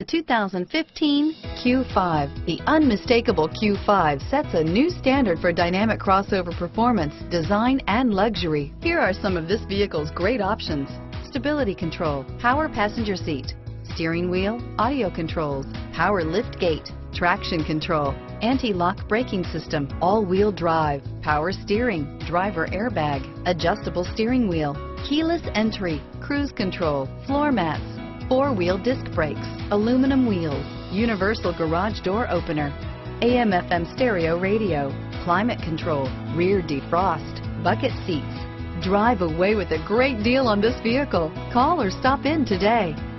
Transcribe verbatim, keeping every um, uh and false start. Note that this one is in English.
The two thousand fifteen Q five. The unmistakable Q five sets a new standard for dynamic crossover performance, design, and luxury. Here are some of this vehicle's great options: stability control, power passenger seat, steering wheel audio controls, power lift gate, traction control, anti-lock braking system, all-wheel drive, power steering, driver airbag, adjustable steering wheel, keyless entry, cruise control, floor mats, four-wheel disc brakes, aluminum wheels, universal garage door opener, A M F M stereo radio, climate control, rear defrost, bucket seats. Drive away with a great deal on this vehicle. Call or stop in today.